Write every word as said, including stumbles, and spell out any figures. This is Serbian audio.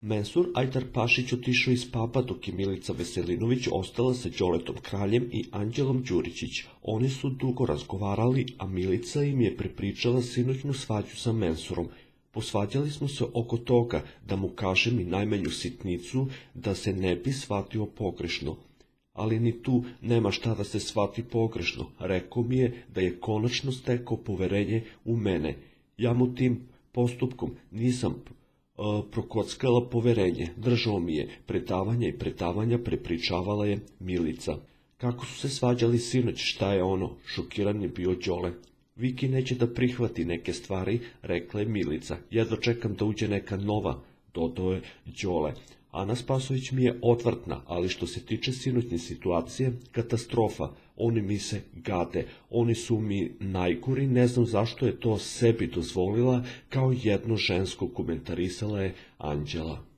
Mensur Ajdarpašić otišao iz papa, dok je Milica Veselinović ostala sa Đoletom Kraljem i Anđelom Đuričić. Oni su dugo razgovarali, a Milica im je prepričala sinoćnu svađu sa Mensurom. Posvađali smo se oko toga da mu kažem i najmanju sitnicu, da se ne bi shvatio pogrešno. Ali ni tu nema šta da se shvati pogrešno. Rekao mi je da je konačno stekao poverenje u mene. Ja mu tim postupkom nisam uh, prokockala poverenje. Držao mi je predavanja i predavanja, prepričavala je Milica. Kako su se svađali sinoć, šta je ono? Šokiran je bio Đole. Viki neće da prihvati neke stvari, rekla je Milica. Jedva čekam da uđe neka nova, dodao je Đole. Ana Spasović mi je odvrtna, ali što se tiče sinoćne situacije, katastrofa. Oni mi se gade, oni su mi najgori, ne znam zašto je to sebi dozvolila, kao jedno žensko, komentarisala je Anđela.